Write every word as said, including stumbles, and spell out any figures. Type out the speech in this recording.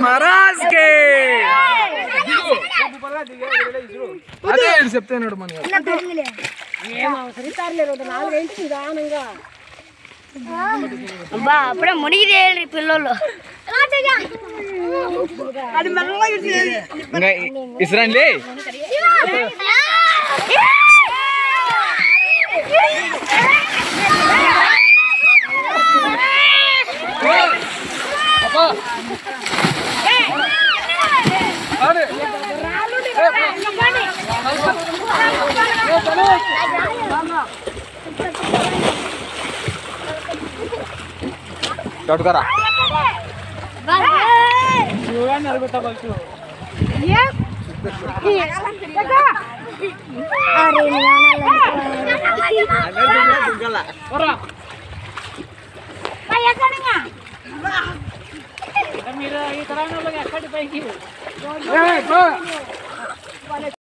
महाराज के అదే చెప్తాను మన అబ్బా అప్పుడే మునిగిదేయాలి పిల్లలు ఇసరండి चटकारा మీరు ఈ తరాల ఎక్కడి పైకి